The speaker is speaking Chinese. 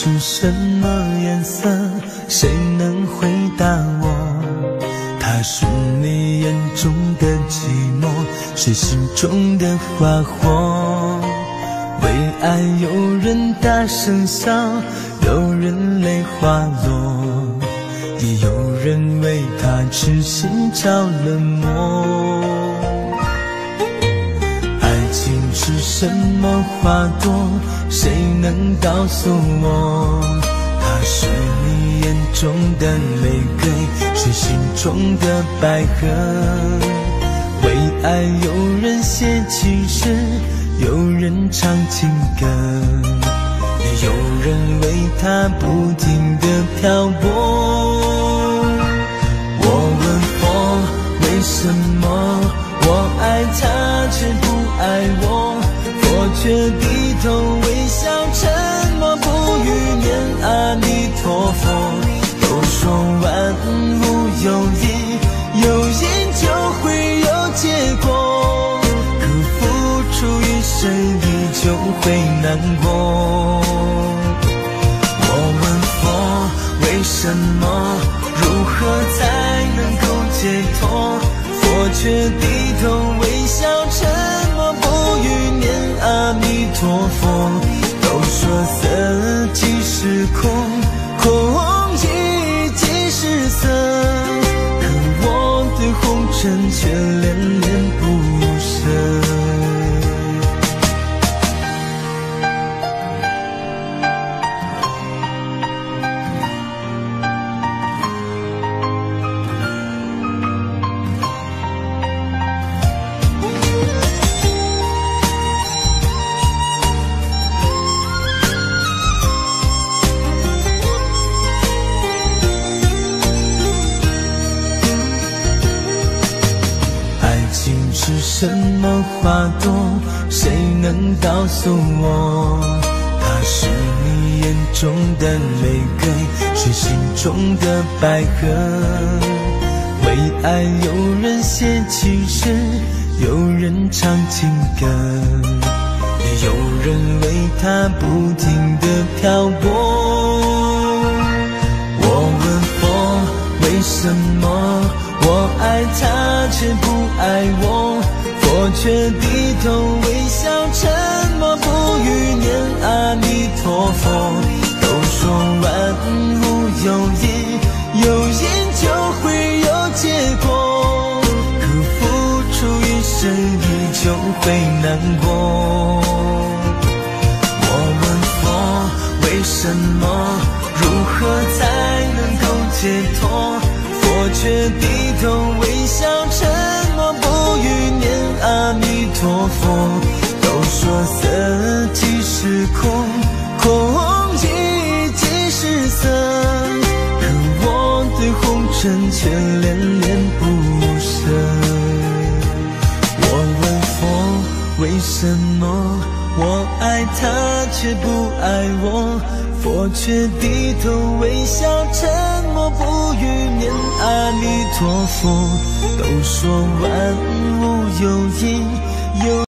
是什么颜色？谁能回答我？它是你眼中的寂寞，谁心中的花火？为爱有人大声笑，有人泪滑落，也有人为他痴心着了魔。爱情是什么花朵？谁能告诉我？它是你眼中的玫瑰，谁心中的百合？为爱有人写情诗，有人唱情歌，也有人为它不停地漂泊。我问佛，为什么我爱他却不爱我？佛却低头微笑，沉默不语念阿弥陀佛。都说万物有因，有因就会有结果，可付出一生你就会难过。我问佛，为什么？如何才能够解脱？佛却低头微笑，沉默不语念阿弥陀佛。都说色即是空，空即是色，可我对红尘却恋恋不舍。是什么花朵？谁能告诉我？它是你眼中的玫瑰，谁心中的百合？为爱有人写情诗，有人唱情歌，也有人为它不停地漂泊。我问佛，为什么我爱他却不爱我？佛却低头微笑，沉默不语念阿弥陀佛。都说万物有因，有因就会有结果，可付出一生你就会难过。我问佛，为什么？如何才能够解脱？佛却低头微笑，沉默不语念阿弥陀佛。都说色即是空，空即是色，可我对红尘却恋恋不舍。我问佛，为什么我爱他却不爱我？佛却低头微笑，沉默不语念阿弥陀佛。都说万物有因，有